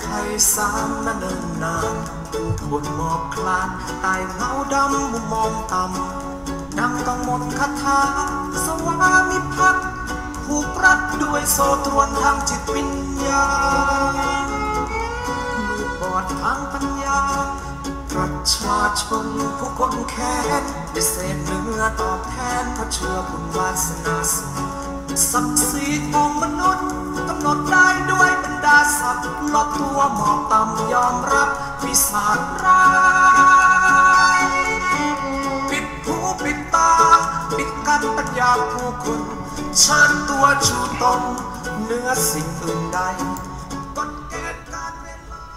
ยสามนั้นเนิ่นนานคนหมอบคลานใต้เงาดำมุมมองต่ำดังต้องหมดคาถาสวามิภักดิ์ผูกรัดด้วยโซ่ตรวนทางจิตวิญญาณมืดบอดทางปัญญาประชาชนผู้คนแค้นได้เศษเนื้อตอบแทนเพราะเชื่อบุญวาสนาสูงศักดิ์ศรีของมนุษย์กำหนดได้ด้วยบรรดาศักดิ์ลดตัวหมอบต่ำยอมรับวิสาทร้ายปิดหูปิดตาปิดกั้นปัญญาผู้คนเชิญตัวชูตนเหนือสิ่งอื่นใดกฎเกณฑ์การเวลา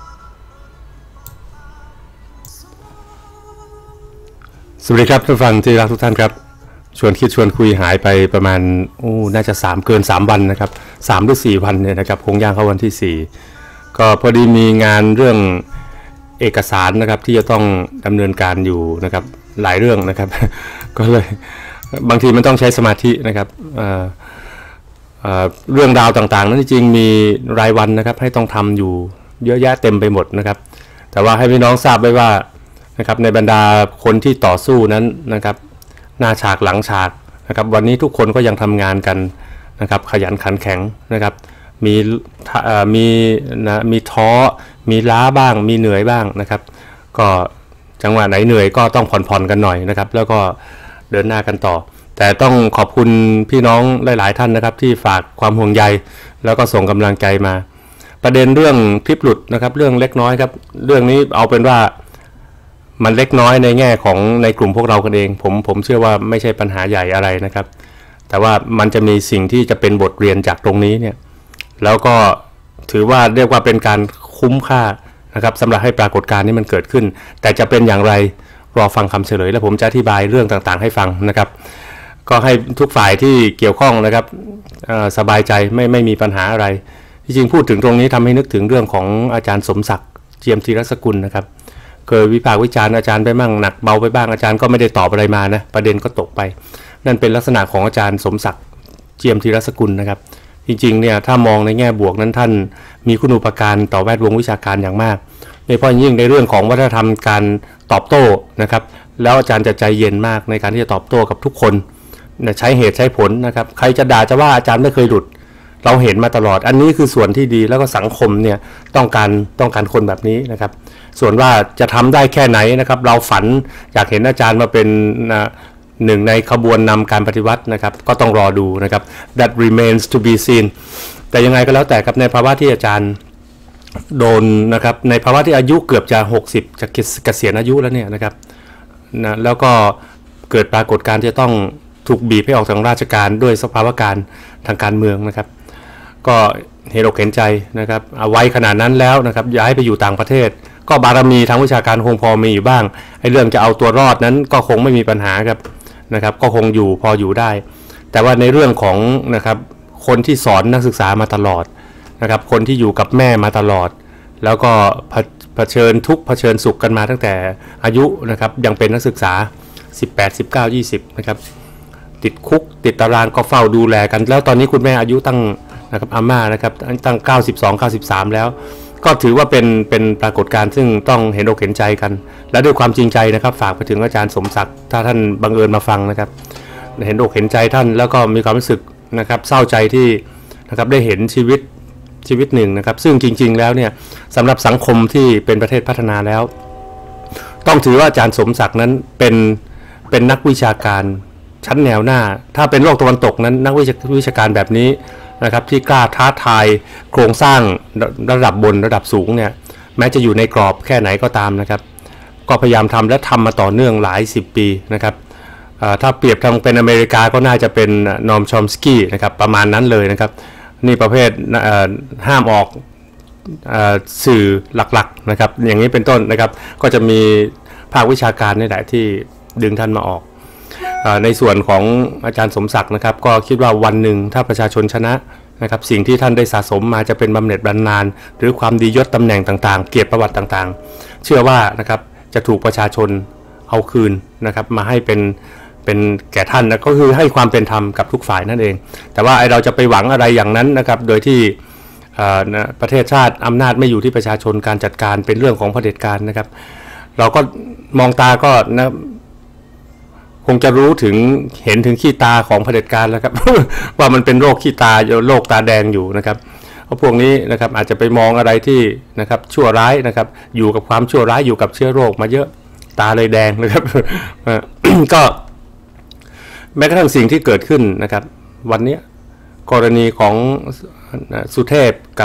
สวัสดีครับท่านฟังที่รักทุกท่านครับชวนคิดชวนคุยหายไปประมาณน่าจะเกิน3วันนะครับ3หรือ4วันเนี่ยนะครับคงย่างเข้าวันที่4ก็พอดีมีงานเรื่องเอกสารนะครับที่จะต้องดำเนินการอยู่นะครับหลายเรื่องนะครับ ก็เลยบางทีมันต้องใช้สมาธินะครับเรื่องราวต่างๆนั้นจริงๆมีรายวันนะครับให้ต้องทำอยู่เยอะแยะเต็มไปหมดนะครับแต่ว่าให้พี่น้องทราบไว้ว่านะครับในบรรดาคนที่ต่อสู้นั้นนะครับหน้าฉากหลังฉากนะครับวันนี้ทุกคนก็ยังทำงานกันนะครับขยันขันแข็งนะครับมีท้อมีล้าบ้างมีเหนื่อยบ้างนะครับก็จังหวะไหนเหนื่อยก็ต้องผ่อนกันหน่อยนะครับแล้วก็เดินหน้ากันต่อแต่ต้องขอบคุณพี่น้องหลายๆท่านนะครับที่ฝากความห่วงใยแล้วก็ส่งกำลังใจมาประเด็นเรื่องคลิปหลุดนะครับเรื่องเล็กน้อยครับเรื่องนี้เอาเป็นว่ามันเล็กน้อยในแง่ของในกลุ่มพวกเรากันเองผมเชื่อว่าไม่ใช่ปัญหาใหญ่อะไรนะครับแต่ว่ามันจะมีสิ่งที่จะเป็นบทเรียนจากตรงนี้เนี่ยแล้วก็ถือว่าเรียกว่าเป็นการคุ้มค่านะครับสำหรับให้ปรากฏการณ์นี้มันเกิดขึ้นแต่จะเป็นอย่างไรรอฟังคำเฉลยและผมจะอธิบายเรื่องต่างๆให้ฟังนะครับก็ให้ทุกฝ่ายที่เกี่ยวข้องนะครับสบายใจไม่มีปัญหาอะไรที่จริงพูดถึงตรงนี้ทำให้นึกถึงเรื่องของอาจารย์สมศักดิ์เจียมธีรสกุลนะครับเคยวิพากษ์วิจารณ์อาจารย์ไปบ้างหนักเบาไปบ้างอาจารย์ก็ไม่ได้ตอบอะไรมานะประเด็นก็ตกไปนั่นเป็นลักษณะของอาจารย์สมศักดิ์เจียมธีรสกุลนะครับจริงๆเนี่ยถ้ามองในแง่บวกนั้นท่านมีคุณูปการต่อแวดวงวิชาการอย่างมากโดยเฉพาะยิ่งในเรื่องของวัฒนธรรมการตอบโต้นะครับแล้วอาจารย์จะใจเย็นมากในการที่จะตอบโต้กับทุกคนใช้เหตุใช้ผลนะครับใครจะด่าจะว่าอาจารย์ไม่เคยหลุดเราเห็นมาตลอดอันนี้คือส่วนที่ดีแล้วก็สังคมเนี่ยต้องการคนแบบนี้นะครับส่วนว่าจะทำได้แค่ไหนนะครับเราฝันอยากเห็นอาจารย์มาเป็นหนึ่งในขบวนนำการปฏิวัตินะครับก็ต้องรอดูนะครับ that remains to be seen แต่ยังไงก็แล้วแต่ครับในภาวะที่อาจารย์โดนนะครับในภาวะที่อายุเกือบจะ60จะเกษียณอายุแล้วเนี่ยนะครับนะแล้วก็เกิดปรากฏการณ์ที่จะต้องถูกบีบให้ออกจากราชการด้วยสภาวะการทางการเมืองนะครับก็เห็นอกเห็นใจนะครับเอาไว้ขนาดนั้นแล้วนะครับย้ายไปอยู่ต่างประเทศก็บารมีทางวิชาการคงพอมีอยู่บ้างไอ้เรื่องจะเอาตัวรอดนั้นก็คงไม่มีปัญหาครับนะครับก็คงอยู่พออยู่ได้แต่ว่าในเรื่องของนะครับคนที่สอนนักศึกษามาตลอดนะครับคนที่อยู่กับแม่มาตลอดแล้วก็เผชิญทุกข์เผชิญสุขกันมาตั้งแต่อายุนะครับยังเป็นนักศึกษา18 19 20นะครับติดคุกติดตารางก็เฝ้าดูแลกันแล้วตอนนี้คุณแม่อายุตั้งนะครับอาม่านะครับตั้ง92 93แล้วก็ถือว่าเป็นปรากฏการณ์ซึ่งต้องเห็นอกเห็นใจกันและด้วยความจริงใจนะครับฝากไปถึงอาจารย์สมศักดิ์ถ้าท่านบังเอิญมาฟังนะครับเห็นอกเห็นใจท่านแล้วก็มีความรู้สึกนะครับเศร้าใจที่นะครับได้เห็นชีวิตหนึ่งนะครับซึ่งจริงๆแล้วเนี่ยสำหรับสังคมที่เป็นประเทศพัฒนาแล้วต้องถือว่าอาจารย์สมศักดิ์นั้นเป็นนักวิชาการชั้นแนวหน้าถ้าเป็นโลกตะวันตกนั้นนักวิชาการแบบนี้นะครับที่กล้าท้าทายโครงสร้างระดับบนระดับสูงเนี่ยแม้จะอยู่ในกรอบแค่ไหนก็ตามนะครับก็พยายามทำและทำมาต่อเนื่องหลาย10ปีนะครับถ้าเปรียบทางเป็นอเมริกาก็น่าจะเป็นนอร์ม ชอมสกี้นะครับประมาณนั้นเลยนะครับนี่ประเภทห้ามออกสื่อหลักๆนะครับอย่างนี้เป็นต้นนะครับก็จะมีภาควิชาการนี่แหละที่ดึงท่านมาออกในส่วนของอาจารย์สมศักดิ์นะครับก็คิดว่าวันหนึ่งถ้าประชาชนชนะนะครับสิ่งที่ท่านได้สะสมมาจะเป็นบำเหน็จบรรณาหรือความดียศตำแหน่งต่างๆเกียรติประวัติต่างๆเชื่อว่านะครับจะถูกประชาชนเอาคืนนะครับมาให้เป็นแก่ท่านนะก็คือให้ความเป็นธรรมกับทุกฝ่ายนั่นเองแต่ว่าเราจะไปหวังอะไรอย่างนั้นนะครับโดยที่ประเทศชาติอำนาจไม่อยู่ที่ประชาชนการจัดการเป็นเรื่องของเผด็จการนะครับเราก็มองตาก็นะคงจะรู้ถึงเห็นถึงขี้ตาของเผด็จการแล้วครับ ว่ามันเป็นโรคขี้ตาโรคตาแดงอยู่นะครับเพราะพวกนี้นะครับอาจจะไปมองอะไรที่นะครับชั่วร้ายนะครับอยู่กับความชั่วร้ายอยู่กับเชื้อโรคมาเยอะตาเลยแดงนะครับ ก็แม้กระทั่งสิ่งที่เกิดขึ้นนะครับวันนี้กรณีของสุเทพกับ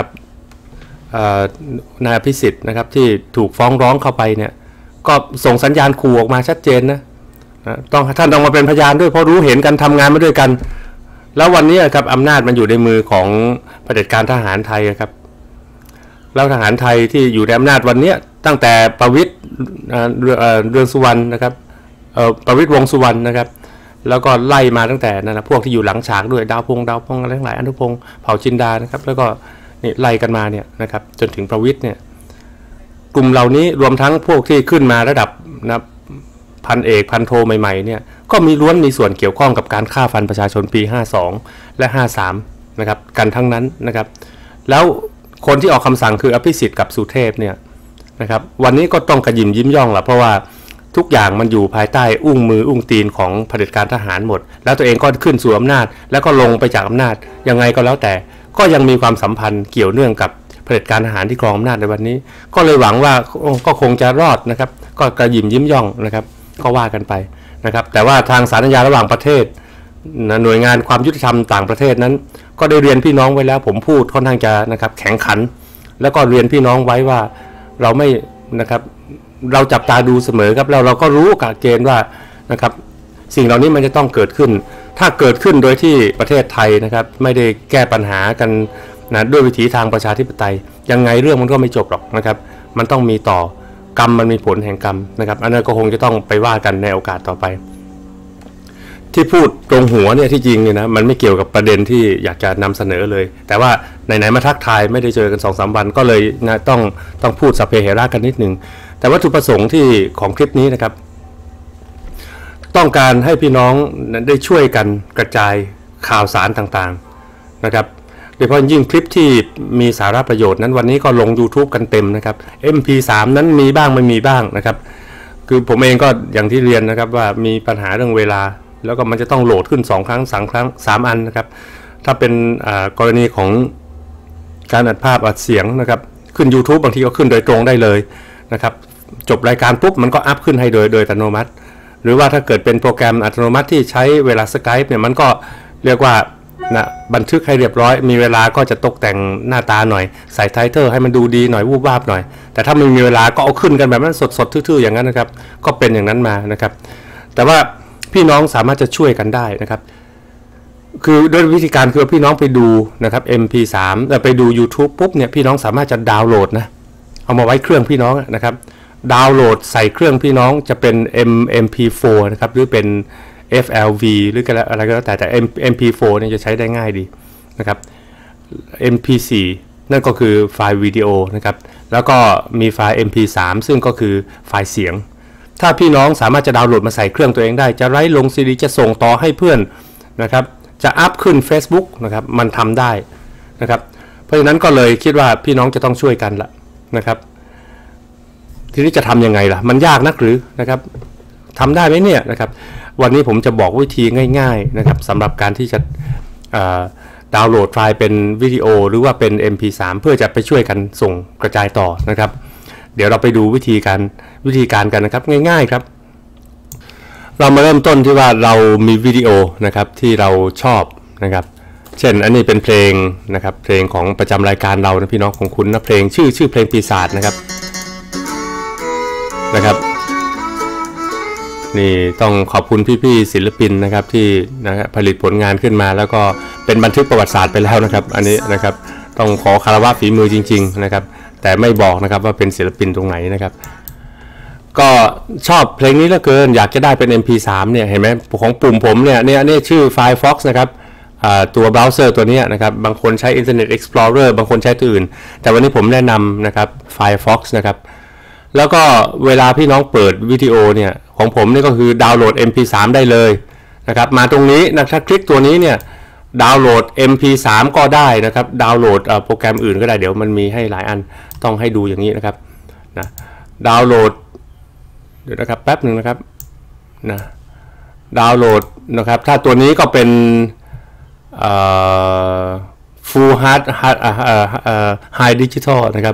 นายอภิสิทธิ์นะครับที่ถูกฟ้องร้องเข้าไปเนี่ยก็ส่งสัญญาณขู่ออกมาชัดเจนนะท่านต้องมาเป็นพยานด้วยเพราะรู้เห็นกันทำงานมาด้วยกันแล้ววันนี้ครับอำนาจมันอยู่ในมือของเผด็จการทหารไทยครับแล้วทหารไทยที่อยู่ในอำนาจวันนี้ตั้งแต่ประวิตรเรืองสุวรรณนะครับประวิตรวงษ์สุวรรณนะครับแล้วก็ไล่มาตั้งแต่นั่นนะพวกที่อยู่หลังฉากด้วยดาวพงอะไรทั้งหลายอนุพงศ์เผ่าจินดานะครับแล้วก็นี่ไล่กันมาเนี่ยนะครับจนถึงประวิตรเนี่ยกลุ่มเหล่านี้รวมทั้งพวกที่ขึ้นมาระดับนะพันเอกพันโทใหม่ๆเนี่ยก็มีล้วนมีส่วนเกี่ยวข้องกับการฆ่าฟันประชาชนปี52และ53นะครับกันทั้งนั้นนะครับแล้วคนที่ออกคำสั่งคืออภิสิทธิ์กับสุเทพเนี่ยนะครับวันนี้ก็ต้องกระยิมยิ้มย่องละเพราะว่าทุกอย่างมันอยู่ภายใต้อุ้งมืออุ้งตีนของเผด็จการทหารหมดแล้วตัวเองก็ขึ้นสู่อำนาจแล้วก็ลงไปจากอำนาจยังไงก็แล้วแต่ก็ยังมีความสัมพันธ์เกี่ยวเนื่องกับเผด็จการทหารที่ครองอำนาจในวันนี้ก็เลยหวังว่าก็คงจะรอดนะครับก็กระยิมยิ้มย่องนะครับก็ว่ากันไปนะครับแต่ว่าทางศาลอาญาระหว่างประเทศหน่วยงานความยุติธรรมต่างประเทศนั้นก็ได้เรียนพี่น้องไว้แล้วผมพูดค่อนข้างจะนะครับแข็งขันแล้วก็เรียนพี่น้องไว้ว่าเราไม่นะครับเราจับตาดูเสมอครับแล้วเราก็รู้กะเกณฑ์ว่านะครับสิ่งเหล่านี้มันจะต้องเกิดขึ้นถ้าเกิดขึ้นโดยที่ประเทศไทยนะครับไม่ได้แก้ปัญหากันนะด้วยวิถีทางประชาธิปไตยยังไงเรื่องมันก็ไม่จบหรอกนะครับมันต้องมีต่อกรรมมันมีผลแห่งกรรมนะครับอันนั้นก็คงจะต้องไปว่ากันในโอกาสต่อไปที่พูดตรงหัวเนี่ยที่จริงเนี่ยนะมันไม่เกี่ยวกับประเด็นที่อยากจะนำเสนอเลยแต่ว่าไหนๆมาทักทายไม่ได้เจอกัน 2-3 วันก็เลยนะต้องพูดสัพเพเหระกันนิดนึงแต่วัตถุประสงค์ที่ของคลิปนี้นะครับต้องการให้พี่น้องได้ช่วยกันกระจายข่าวสารต่างๆนะครับโดยเฉพาะยิ่งคลิปที่มีสาระประโยชน์นั้นวันนี้ก็ลง YouTube กันเต็มนะครับ MP3 นั้นมีบ้างไม่มีบ้างนะครับคือผมเองก็อย่างที่เรียนนะครับว่ามีปัญหาเรื่องเวลาแล้วก็มันจะต้องโหลดขึ้น2 ครั้ง3 ครั้ง3 อันนะครับถ้าเป็นกรณีของการอัดภาพอัดเสียงนะครับขึ้น YouTube บางทีก็ขึ้นโดยตรงได้เลยนะครับจบรายการปุ๊บมันก็อัพขึ้นให้โดยอัตโนมัติหรือว่าถ้าเกิดเป็นโปรแกรมอัตโนมัติที่ใช้เวลา Skype เนี่ยมันก็เรียกว่านะบันทึกให้เรียบร้อยมีเวลาก็จะตกแต่งหน้าตาหน่อยใส่ไทเทอร์ให้มันดูดีหน่อยวูบวาบหน่อยแต่ถ้าไม่มีเวลาก็เอาขึ้นกันแบบนั้นสดๆทื่อๆอย่างนั้นนะครับก็เป็นอย่างนั้นมานะครับแต่ว่าพี่น้องสามารถจะช่วยกันได้นะครับคือด้วยวิธีการคือพี่น้องไปดูนะครับ MP3 ไปดู YouTube ปุ๊บเนี่ยพี่น้องสามารถจะดาวน์โหลดนะเอามาไว้เครื่องพี่น้องนะครับดาวน์โหลดใส่เครื่องพี่น้องจะเป็น MP4 นะครับหรือเป็น FLV หรืออะไรก็แล้วแต่ MP4 เนี่ยจะใช้ได้ง่ายดีนะครับ MP4 นั่นก็คือไฟล์วิดีโอนะครับแล้วก็มีไฟล์ MP3 ซึ่งก็คือไฟล์เสียงถ้าพี่น้องสามารถจะดาวน์โหลดมาใส่เครื่องตัวเองได้จะไลฟ์ลงซีดีจะส่งต่อให้เพื่อนนะครับจะอัพขึ้น Facebook นะครับมันทำได้นะครับเพราะฉะนั้นก็เลยคิดว่าพี่น้องจะต้องช่วยกันละนะครับทีนี้จะทำยังไงล่ะมันยากนักหรือนะครับทำได้ไหมเนี่ยนะครับวันนี้ผมจะบอกวิธีง่ายๆนะครับสำหรับการที่จะดาวน์โหลดไฟล์เป็นวิดีโอหรือว่าเป็น MP3 เพื่อจะไปช่วยกันส่งกระจายต่อนะครับเดี๋ยวเราไปดูวิธีการกันนะครับง่ายๆครับเรามาเริ่มต้นที่ว่าเรามีวิดีโอนะครับที่เราชอบนะครับเช่นอันนี้เป็นเพลงนะครับเพลงของประจำรายการเรานะพี่น้องของคุณนะเพลงชื่อเพลงปีศาจนะครับนี่ต้องขอบคุณพี่ๆศิลปินนะครับที่นะครับผลิตผลงานขึ้นมาแล้วก็เป็นบันทึกประวัติศาสตร์ไปแล้วนะครับอันนี้นะครับต้องขอคารวะฝีมือจริงๆนะครับแต่ไม่บอกนะครับว่าเป็นศิลปินตรงไหนนะครับก็ชอบเพลงนี้เหลือเกินอยากจะได้เป็น MP3 เนี่ยเห็นไหมของปุ่มผมเนี่ยนี่ชื่อ Firefox นะครับตัวเบราว์เซอร์ตัวนี้นะครับบางคนใช้ Internet Explorer บางคนใช้ตัวอื่นแต่วันนี้ผมแนะนำนะครับ Firefox นะครับแล้วก็เวลาพี่น้องเปิดวิดีโอเนี่ยของผมนี่ก็คือดาวน์โหลด MP3 ได้เลยนะครับมาตรงนี้นะถ้าคลิกตัวนี้เนี่ยดาวน์โหลด MP3 ก็ได้นะครับดาวน์โหลดโปรแกรมอื่นก็ได้เดี๋ยวมันมีให้หลายอันต้องให้ดูอย่างนี้นะครับนะดาวน์โหลดเดี๋ยวนะครับแป๊บหนึ่งนะครับนะดาวน์โหลดนะครับถ้าตัวนี้ก็เป็นfull high digital นะครับ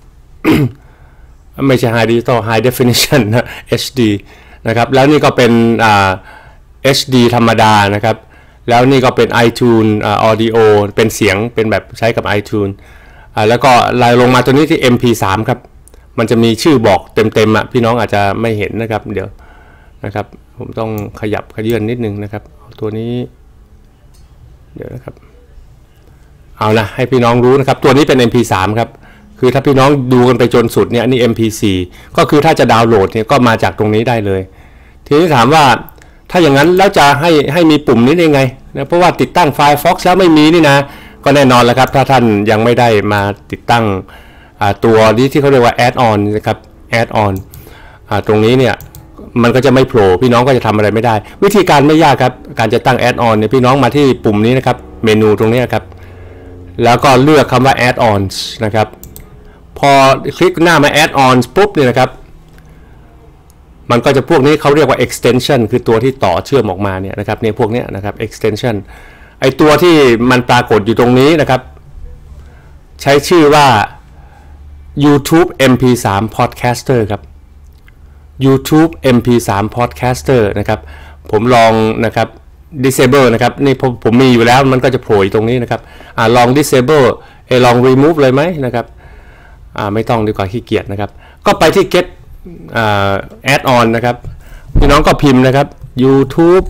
ไม่ใช่ high digital high definition นะ HD นะครับแล้วนี่ก็เป็นHD ธรรมดานะครับแล้วนี่ก็เป็น iTunes Audio เป็นเสียงเป็นแบบใช้กับ iTunes แล้วก็ไล่ลงมาตัวนี้ที่ MP3 ครับมันจะมีชื่อบอกเต็มๆพี่น้องอาจจะไม่เห็นนะครับเดี๋ยวนะครับผมต้องขยับขยื่นนิดนึงนะครับตัวนี้เดี๋ยวนะครับเอานะให้พี่น้องรู้นะครับตัวนี้เป็น MP3 ครับคือถ้าพี่น้องดูกันไปจนสุดเนี่ยนี่ MP4 ก็คือถ้าจะดาวน์โหลดเนี่ยก็มาจากตรงนี้ได้เลยทีนี้ถามว่าถ้าอย่างนั้นแล้วจะให้มีปุ่มนี้ได้ไงนะเพราะว่าติดตั้ง Firefox แล้วไม่มีนี่นะก็แน่นอนแล้วครับถ้าท่านยังไม่ได้มาติดตั้งตัวนี้ที่เขาเรียกว่า add-on นะครับ add-on ตรงนี้เนี่ยมันก็จะไม่โผล่พี่น้องก็จะทำอะไรไม่ได้วิธีการไม่ยากครับการจะตั้ง add-on เนี่ยพี่น้องมาที่ปุ่มนี้นะครับเมนูตรงนี้ครับแล้วก็เลือกคำว่า add-ons นะครับพอคลิกหน้ามา add-ons ปุ๊บเนี่ยนะครับมันก็จะพวกนี้เขาเรียกว่า extension คือตัวที่ต่อเชื่อมออกมาเนี่ยนะครับเนี่ยพวกนี้นะครับ extension ไอตัวที่มันปรากฏอยู่ตรงนี้นะครับใช้ชื่อว่า YouTube MP3 Podcaster ครับ YouTube MP3 Podcaster นะครับผมลองนะครับ disable นะครับนี่ผมมีอยู่แล้วมันก็จะโผล่ตรงนี้นะครับลอง disable ลอง remove เลยไหมนะครับไม่ต้องดีกว่าขี้เกียจนะครับก็ไปที่ get add on นะครับพี่น้องก็พิมพ์นะครับ YouTube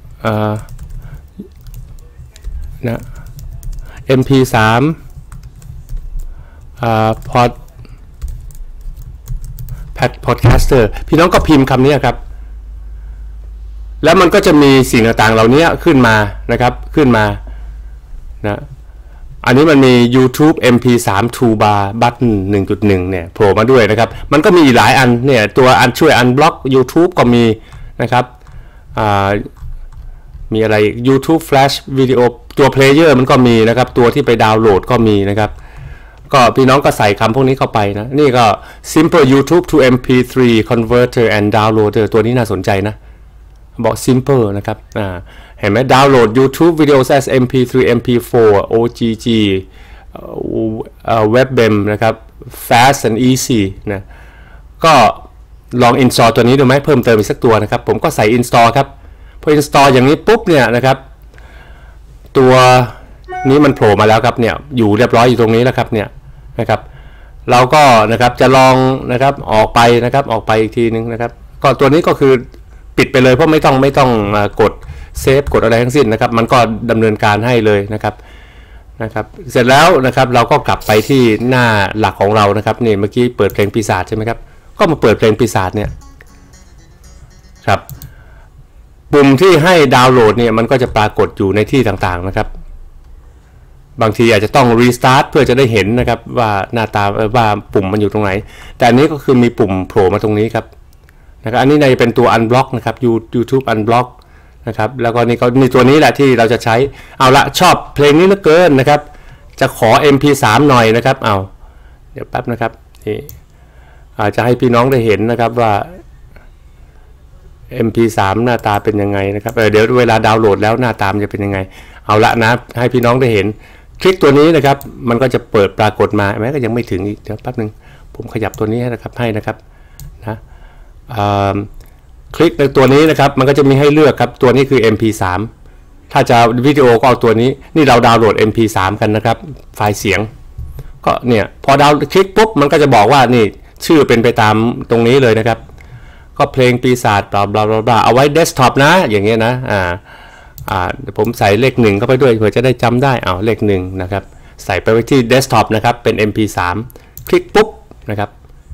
นะ MP3 podcaster พี่น้องก็พิมพ์คำนี้ครับแล้วมันก็จะมีสิ่งต่างๆเหล่านี้ขึ้นมานะครับขึ้นมานะอันนี้มันมี YouTube MP3 Toolbar Button 1.1 เนี่ยโผล่มาด้วยนะครับมันก็มีหลายอันเนี่ยตัวอันช่วยอันบล็อก YouTube ก็มีนะครับมีอะไร YouTube Flash Video ตัว Player มันก็มีนะครับตัวที่ไปดาวน์โหลดก็มีนะครับก็พี่น้องก็ใส่คำพวกนี้เข้าไปนะนี่ก็ Simple YouTube to MP3 Converter and Downloader ตัวนี้น่าสนใจนะบอก simple นะครับเห็นไหม download YouTube videos as MP3 MP4 OGG WebBem นะครับ fast and easy นะก็ลอง install ตัวนี้ดูไหมเพิ่มเติมอีกสักตัวนะครับผมก็ใส่ install ครับพอ install อย่างนี้ปุ๊บเนี่ยนะครับตัวนี้มันโผล่มาแล้วครับเนี่ยอยู่เรียบร้อยอยู่ตรงนี้แล้วครับเนี่ยนะครับเราก็นะครับจะลองนะครับออกไปนะครับออกไปอีกทีนึงนะครับก็ตัวนี้ก็คือปิดไปเลยเพราะไม่ต้องกดเซฟกดอะไรทั้งสิ้นนะครับมันก็ดำเนินการให้เลยนะครับเสร็จแล้วนะครับเราก็กลับไปที่หน้าหลักของเรานะครับนี่เมื่อกี้เปิดเพลงปีศาจใช่ไหมครับก็มาเปิดเพลงปีศาจเนี่ยครับปุ่มที่ให้ดาวน์โหลดเนี่ยมันก็จะปรากฏอยู่ในที่ต่างๆนะครับบางทีอาจจะต้องรีสตาร์ทเพื่อจะได้เห็นนะครับว่าหน้าตาว่าปุ่มมันอยู่ตรงไหนแต่อันนี้ก็คือมีปุ่มโผล่มาตรงนี้ครับนะครับอันนี้ในเป็นตัว unblock นะครับ YouTube unblock นะครับแล้วก็นี่ก็มีตัวนี้แหละที่เราจะใช้เอาละชอบเพลงนี้เหลือเกินนะครับจะขอ MP3 หน่อยนะครับเอาเดี๋ยวแป๊บนะครับนี่จะให้พี่น้องได้เห็นนะครับว่า MP3 หน้าตาเป็นยังไงนะครับเดี๋ยวเวลาดาวน์โหลดแล้วหน้าตาจะเป็นยังไงเอาละนะให้พี่น้องได้เห็นคลิกตัวนี้นะครับมันก็จะเปิดปรากฏมาแม้ก็ยังไม่ถึงอีกเดี๋ยวแป๊บนึงผมขยับตัวนี้นะครับให้นะครับนะคลิกในตัวนี้นะครับมันก็จะมีให้เลือกครับตัวนี้คือ MP3 ถ้าจะวิดีโอก็เอาตัวนี้นี่เราดาวน์โหลด MP3 กันนะครับไฟล์เสียงก็เนี่ยพอดาวน์คลิกปุ๊บมันก็จะบอกว่านี่ชื่อเป็นไปตามตรงนี้เลยนะครับก็เพลงปีศาจบลาบลาบลาเอาไว้เดสก์ท็อปนะอย่างเงี้ยนะเดี๋ยวผมใส่เลข1เข้าไปด้วยเผื่อจะได้จำได้เอาเลข1นะครับใส่ไปไว้ที่เดสก์ท็อปนะครับเป็น MP3 คลิกปุ๊บนะครับ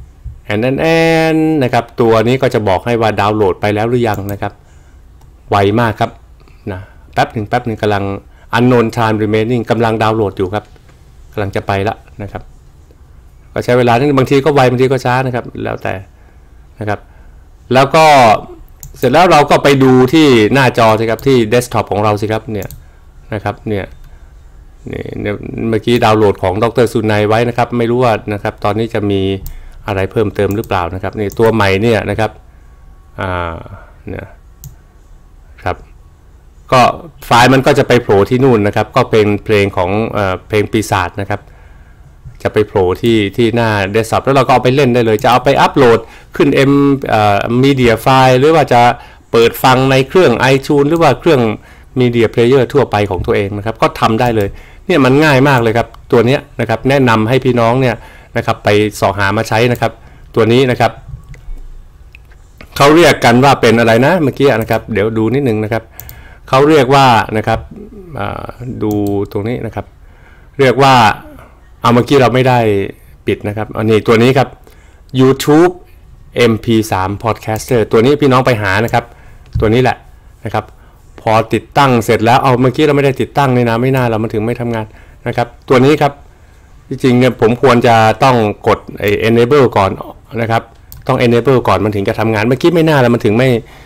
นะครับตัวนี้ก็จะบอกให้ว่าดาวน์โหลดไปแล้วหรือยังนะครับไวมากครับนะแป๊บหนึ่งกำลัง unknown time remaining กำลังดาวน์โหลดอยู่ครับกำลังจะไปละนะครับก็ใช้เวลาที่บางทีก็ไวบางทีก็ช้านะครับแล้วแต่นะครับแล้วก็เสร็จแล้วเราก็ไปดูที่หน้าจอสิครับที่เดสก์ท็อปของเราสิครับเนี่ยนะครับเนี่ยเมื่อกี้ดาวน์โหลดของดร.สุนัยไว้นะครับไม่รู้ว่านะครับตอนนี้จะมีอะไรเพิ่มเติมหรือเปล่านะครับนี่ตัวใหม่เนี่ยนะครับเนี่ยครับก็ไฟล์มันก็จะไปโผล่ที่นู่นนะครับก็เป็นเพลงของเพลงปีศาจนะครับจะไปโผล่ที่หน้าเดสก์ท็อปแล้วเราก็เอาไปเล่นได้เลยจะเอาไปอัปโหลดขึ้นmedia file หรือว่าจะเปิดฟังในเครื่อง iTunes หรือว่าเครื่อง media player ทั่วไปของตัวเองนะครับก็ทำได้เลยเนี่ยมันง่ายมากเลยครับตัวนี้นะครับแนะนำให้พี่น้องเนี่ยนะครับไปสอหามาใช้นะครับตัวนี้นะครับเขาเรียกกันว่าเป็นอะไรนะเมื่อกี้นะครับเดี๋ยวดูนิดนึงนะครับเขาเรียกว่านะครับดูตรงนี้นะครับเรียกว่าเอาเมื่อกี้เราไม่ได้ปิดนะครับอันนี้ตัวนี้ครับ YouTube MP3 Podcaster ตัวนี้พี่น้องไปหานะครับตัวนี้แหละนะครับพอติดตั้งเสร็จแล้วเอาเมื่อกี้เราไม่ได้ติดตั้งนี่นะไม่น่าเรามันถึงไม่ทำงานนะครับตัวนี้ครับจริงๆเนี่ยผมควรจะต้องกดenable ก่อนนะครับต้อง enable ก่อนมันถึงจะทำงานเมื่อกี้ไม่น่าแล้วมันถึง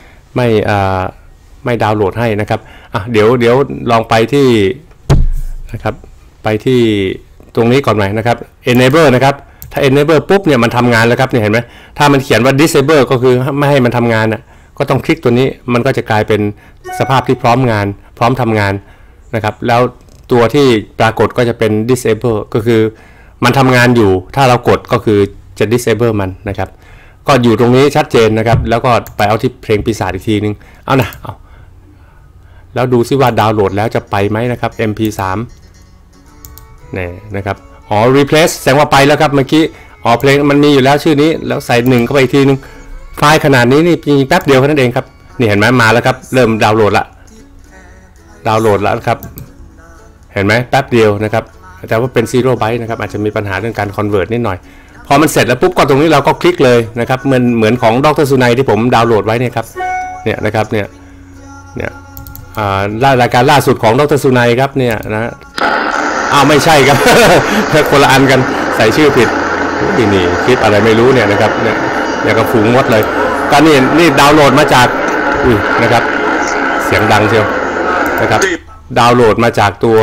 ไม่ดาวน์โหลดให้นะครับเดี๋ยวลองไปที่นะครับไปที่ตรงนี้ก่อนไหมนะครับ enable นะครับถ้า enable ปุ๊บเนี่ยมันทำงานแล้วครับเนี่ยเห็นไหมถ้ามันเขียนว่า disable ก็คือไม่ให้มันทำงานน่ะก็ต้องคลิกตัวนี้มันก็จะกลายเป็นสภาพที่พร้อมทำงานนะครับแล้วตัวที่ปรากฏก็จะเป็น disable ก็คือมันทำงานอยู่ถ้าเรากดก็คือจะ disable มันนะครับก็อยู่ตรงนี้ชัดเจนนะครับแล้วก็ไปเอาที่เพลงปีศาจอีกทีนึงเอาแล้วดูซิว่าดาวน์โหลดแล้วจะไปไหมนะครับ MP3 นี่นะครับreplace แสดงว่าไปแล้วครับเมื่อกี้เพลงมันมีอยู่แล้วชื่อนี้แล้วใส่1เข้าไปอีกทีนึงไฟล์ขนาดนี้นี่จริงๆแป๊บเดียวแค่นั้นเองครับนี่เห็นไหมมาแล้วครับเริ่มดาวน์โหลดแล้วครับเห็นไหมแป๊บเดียวนะครับแต่ว่าเป็น0 ไบต์นะครับอาจจะมีปัญหาเรื่องการ convert นิดหน่อยพอมันเสร็จแล้วปุ๊บก็ตรงนี้เราก็คลิกเลยนะครับเหมือนของดร.สุนัยที่ผมดาวน์โหลดไว้เนี่ยครับเนี่ยนะครับเนี่ยรายการล่าสุดของดร.สุนัยครับเนี่ยนะไม่ใช่ครับ คนละอันกันใส่ชื่อผิดนี่คลิปอะไรไม่รู้เนี่ยนะครับเนี่ยอย่างกับฝูงมดเลยก็นี่ดาวน์โหลดมาจากนะครับเสียงดังเชียวนะครับดาวน์โหลดมาจากตัว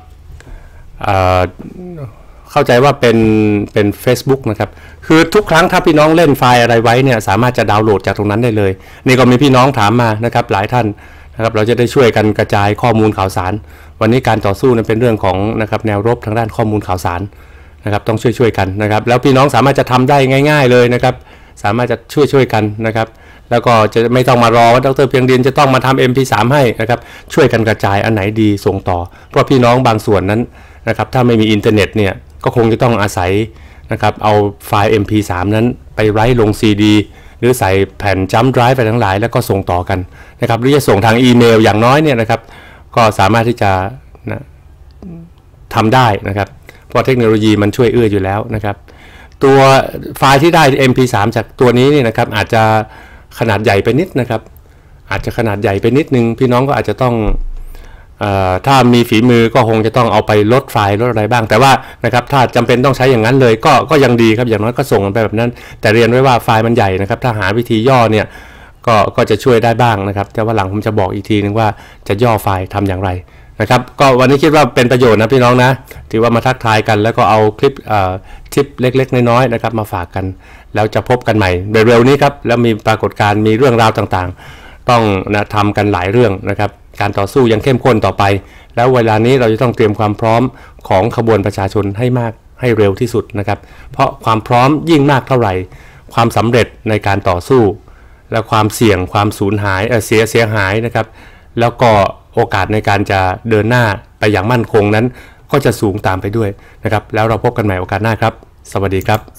เข้าใจว่าเป็น Facebook นะครับคือทุกครั้งถ้าพี่น้องเล่นไฟล์อะไรไว้เนี่ยสามารถจะดาวน์โหลดจากตรงนั้นได้เลยนี่ก็มีพี่น้องถามมานะครับหลายท่านนะครับเราจะได้ช่วยกันกระจายข้อมูลข่าวสารวันนี้การต่อสู้นั้นเป็นเรื่องของนะครับแนวรบทางด้านข้อมูลข่าวสารนะครับต้องช่วยกันนะครับแล้วพี่น้องสามารถจะทำได้ง่ายๆเลยนะครับสามารถจะช่วยกันนะครับแล้วก็จะไม่ต้องมารอว่าดร.เพียงดินจะต้องมาทำ MP3 ให้นะครับช่วยกันกระจายอันไหนดีส่งต่อเพราะพี่น้องบางส่วนนั้นนะครับถ้าไม่มีอินเทอร์เน็ตเนี่ยก็คงจะต้องอาศัยนะครับเอาไฟล์ MP3 นั้นไปไว้ลง CD หรือใส่แผ่นจัมป์ไดรฟ์ไปทั้งหลายแล้วก็ส่งต่อกันนะครับหรือจะส่งทางอีเมลอย่างน้อยเนี่ยนะครับก็สามารถที่จะทำได้นะครับเพราะเทคโนโลยีมันช่วยเอื้ออยู่แล้วนะครับตัวไฟล์ที่ได้ MP3 จากตัวนี้นี่นะครับอาจจะขนาดใหญ่ไปนิดนะครับอาจจะขนาดใหญ่ไปนิดนึงพี่น้องก็อาจจะต้องถ้ามีฝีมือก็คงจะต้องเอาไปลดไฟล์ลดอะไรบ้างแต่ว่านะครับถ้าจำเป็นต้องใช้อย่างนั้นเลยก็ยังดีครับอย่างน้อยก็ส่งกันไปแบบนั้นแต่เรียนไว้ว่าไฟล์มันใหญ่นะครับถ้าหาวิธีย่อเนี่ยก็จะช่วยได้บ้างนะครับแต่ว่าหลังผมจะบอกอีกทีนึงว่าจะย่อไฟล์ทำอย่างไรนะครับก็วันนี้คิดว่าเป็นประโยชน์นะพี่น้องนะถือว่ามาทักทายกันแล้วก็เอาคลิปทิปเล็กๆน้อยๆนะครับมาฝากกันแล้วจะพบกันใหม่เร็วๆนี้ครับแล้วมีปรากฏการณ์มีเรื่องราวต่างๆต้องทำกันหลายเรื่องนะครับการต่อสู้ยังเข้มข้นต่อไปแล้วเวลานี้เราจะต้องเตรียมความพร้อมของขบวนประชาชนให้มากให้เร็วที่สุดนะครับเพราะความพร้อมยิ่งมากเท่าไหร่ความสำเร็จในการต่อสู้และความเสี่ยงความสูญหายเสียหายนะครับแล้วก็โอกาสในการจะเดินหน้าไปอย่างมั่นคงนั้นก็จะสูงตามไปด้วยนะครับแล้วเราพบกันใหม่โอกาสหน้าครับสวัสดีครับ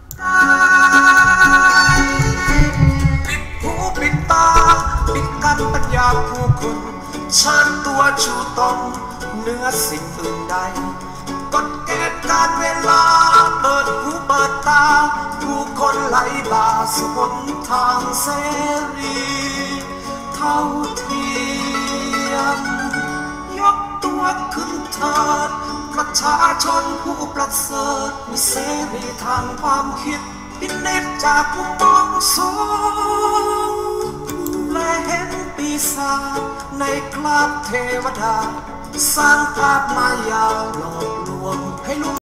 ปิดหูปิดตาปิดกั้นปัญญาผู้คนเชิญตัวชูตนเหนือสิ่งอื่นใดกฎเกณฑ์การเวลาเปิดหูเปิดตาผู้คนไหลบ่าสู่หนทางเสรีเท่าเทียมยกตัวขึ้นเถิดประชาชนผู้ประเสริฐมีเสรีทางความคิดพินิจจากผู้มองสูงและเห็นปีศาจในคราบเทวดาสร้างภาพมายาหลอกลวงให้ลุ่ม